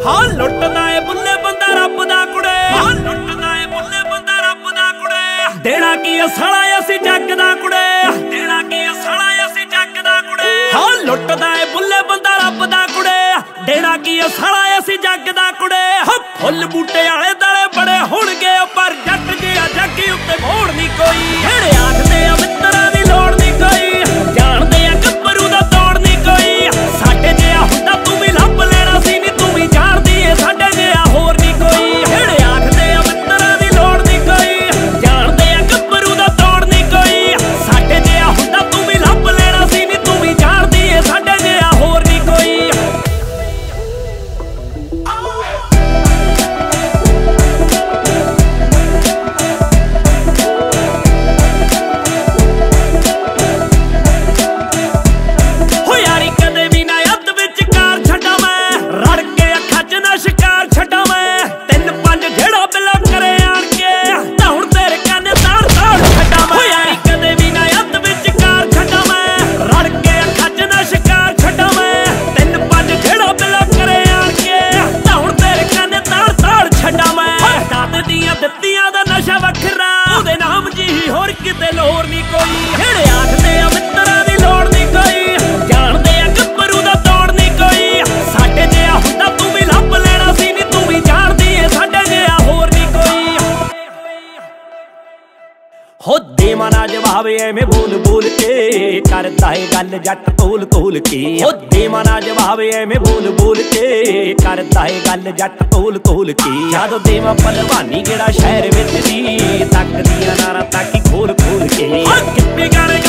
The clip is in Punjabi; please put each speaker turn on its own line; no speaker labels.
ਹਾਂ ਲੁੱਟਦਾ ਏ ਬੁੱਲੇ ਬੰਦਾ ਰੱਬ ਦਾ ਕੁੜੇ, ਹਾਂ ਲੁੱਟਦਾ ਏ ਬੁੱਲੇ ਬੰਦਾ ਰੱਬ ਦਾ ਕੁੜੇ। ਦੇਣਾ ਕੀ ਅਸਲਾ ਅਸੀਂ ਜੱਗ ਦਾ ਕੁੜੇ, ਦੇਣਾ ਕੀ ਅਸਲਾ ਅਸੀਂ ਜੱਗ ਦਾ ਕੁੜੇ। ਹਾਂ ਲੁੱਟਦਾ ਏ ਬੁੱਲੇ ਬੰਦਾ ਰੱਬ ਦਾ ਕੁੜੇ, ਦੇਣਾ ਕੀ ਅਸਲਾ ਅਸੀਂ ਜੱਗ ਦਾ ਕੁੜੇ। ਹਾਂ ਫੁੱਲ ਬੂਟੇ ਆਲੇ ਦਲੇ ਬੜੇ ਹੋਣਗੇ ਪਰ ਜੱਟ ਜਿਹਾ ਜੱਗੀ ਉੱਤੇ ਮੋੜ ਨਹੀਂ ਕੋਈ। ਜਿਹੜੇ ਆਖਦੇ ਆ ਮਿੱਤਰਾਂ ਦੀ ਲੋੜ ਨਹੀਂ ਕੋਈ, ਜਾਣਦੇ ਆ ਗੱਭਰੂ ਦਾ ਤੋੜ ਨਹੀਂ ਕੋਈ। ਸਾਡੇ ਜਿਹਾ ਹੁੰਦਾ ਤੂੰ ਵੀ ਲੱਭ ਲੈਣਾ ਸੀ ਨੀ, ਤੂੰ ਵੀ ਜਾਣਦੀ ਏ ਸਾਡੇ ਜਿਹਾ ਹੋਰ ਨਹੀਂ ਕੋਈ। ਜਿਹੜੇ ਆਖਦੇ ਆ ਮਿੱਤਰਾਂ ਦੀ ਲੋੜ ਨਹੀਂ ਕੋਈ, ਜਾਣਦੇ ਆ ਗੱਭਰੂ ਦਾ ਤੋੜ ਨਹੀਂ ਕੋਈ। ਸਾਡੇ ਜਿਹਾ ਹੁੰਦਾ ਤੂੰ ਵੀ ਲੱਭ ਲੈਣਾ ਸੀ ਨੀ, ਤੂੰ ਵੀ ਜਾਣਦੀ ਏ ਸਾਡੇ ਜਿਹਾ ਹੋਰ ਨਹੀਂ ਕੋਈ। ਦਿੱਤੀਆਂ ਦਾ ਨਸ਼ਾ ਵੱਖਰਾ, ਉਹਦੇ ਨਾਮ ਜੀ ਹੋਰ ਕਿਤੇ ਲੋੜ ਨਹੀਂ ਕੋਈ। ਜਿਹੜੇ ਆਖਦੇ ਆ ਮਿੱਤਰਾਂ ਦੀ ਲੋੜ ਨਹੀਂ ਕੋਈ, ਜਾਣਦੇ ਆ ਗੱਭਰੂ ਦਾ ਤੋੜ ਨਹੀਂ ਕੋਈ। ਸਾਡੇ ਜਿਹਾ ਹੁੰਦਾ ਤੂੰ ਵੀ ਲੱਭ ਲੈਣਾ ਸੀ ਨੀ, ਤੂੰ ਵੀ ਜਾਣਦੀ ਏ ਸਾਡੇ ਜਿਹਾ ਹੋਰ ਨਹੀਂ ਕੋਈ। ਹੋ ਦੇਵਾਂ ਨਾ ਜਵਾਬ ਐਵੇਂ ਬੋਲ ਬੋਲ ਕੇ, ਕਰਦਾ ਏ ਗੱਲ ਜੱਟ ਤੋਲ ਤੋਲ ਕੇ। ਹੋ ਦੇਵਾਂ ਨਾ ਜਵਾਬ ਐਵੇਂ ਬੋਲ ਬੋਲ ਕੇ, ਕਰਦਾ ਏ ਗੱਲ ਜੱਟ ਤੋਲ ਤੋਲ ਕੇ। ਜਦੋਂ ਦੇਵਾਂ ਭਲਵਾਨੀ ਕਿਹੜਾ ਸ਼ਹਿਰ ਵਿੱਚ ਦੀ, ਤੱਕਦੀਆਂ ਨਾਰਾਂ ਤੱਕ ਖੋਲ ਖੋਲ ਕੇ। ਕਿੱਥੇ ਗਾਣੇ